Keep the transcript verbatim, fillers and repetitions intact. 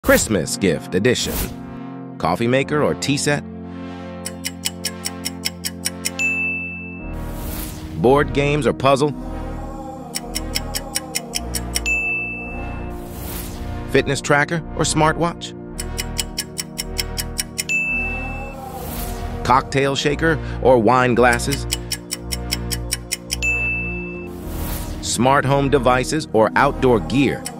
Christmas gift edition. Coffee maker or tea set? Board games or puzzle? Fitness tracker or smartwatch? Cocktail shaker or wine glasses? Smart home devices or outdoor gear?